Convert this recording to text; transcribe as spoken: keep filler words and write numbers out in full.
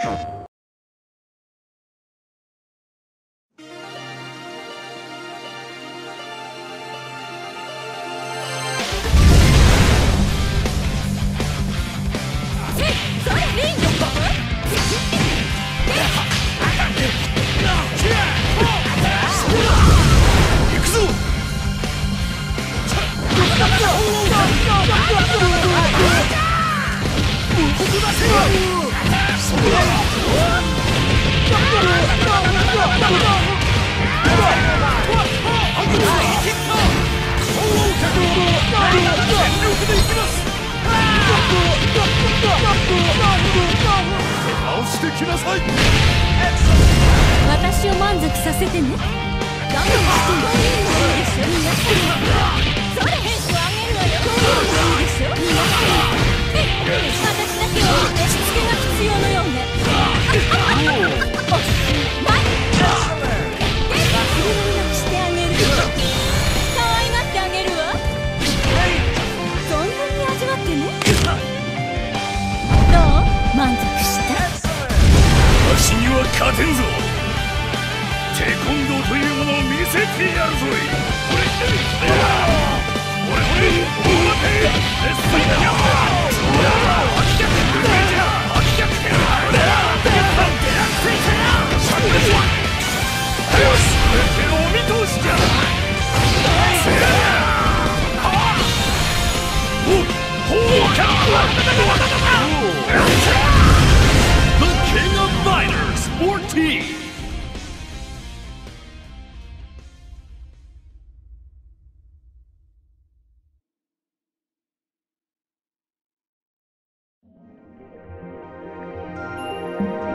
私を満足させてね。我慢してもいいのでしょ、皆さん。それ変化をあげるわよ。いいでしょ、皆さん。私だけはしつけが必要のようね。おしまい。忘れ物なくしてあげる。可愛がってあげるわ。そんなに味わってね。どう？満足した？ わしには勝てんぞ。テコンドーというものを見せてやるぞい。これ俺俺お待て。最強だ。秋逆秋逆よし、お見通しじゃ。The King of Fighters fourteen. you